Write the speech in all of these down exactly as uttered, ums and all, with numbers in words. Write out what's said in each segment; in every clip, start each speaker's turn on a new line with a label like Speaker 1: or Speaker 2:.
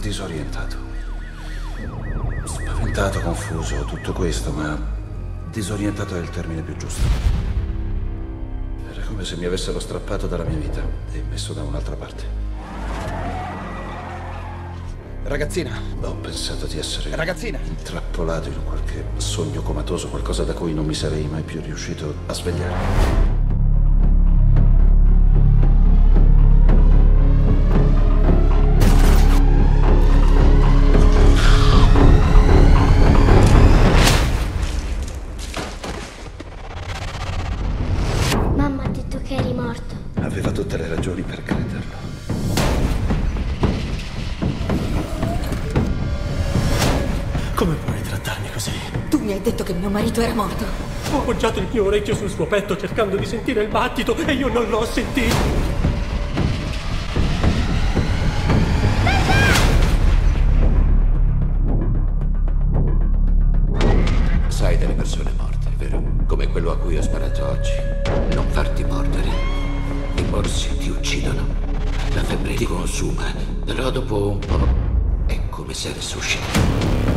Speaker 1: disorientato. Spaventato, confuso, tutto questo, ma disorientato è il termine più giusto. Era come se mi avessero strappato dalla mia vita e messo da un'altra parte.
Speaker 2: Ragazzina.
Speaker 1: Ho pensato di essere
Speaker 2: Ragazzina.
Speaker 1: intrappolato in un qualche sogno comatoso, qualcosa da cui non mi sarei mai più riuscito a svegliare.
Speaker 3: Mamma ha detto che eri morto.
Speaker 1: Aveva tutte le ragioni per crederlo.
Speaker 4: Come puoi trattarmi così?
Speaker 5: Tu mi hai detto che mio marito era morto.
Speaker 4: Ho appoggiato il mio orecchio sul suo petto cercando di sentire il battito e io non l'ho sentito.
Speaker 6: Sai delle persone morte, vero? Come quello a cui ho sparato oggi. Non farti mordere. I morsi ti uccidono. La febbre ti consuma, però dopo un po' è come se resusciti.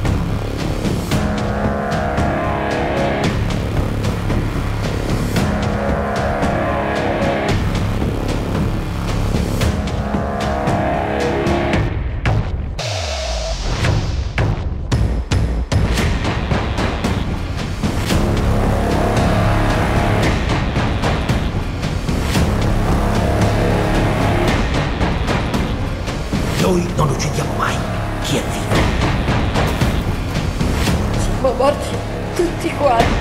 Speaker 7: Noi non uccidiamo mai chi è vivo.
Speaker 8: Siamo morti tutti quanti.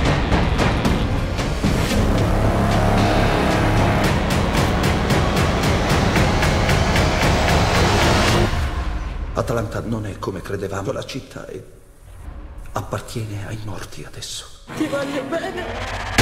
Speaker 1: Atlanta non è come credevamo, la città è... appartiene ai morti adesso.
Speaker 8: Ti voglio bene.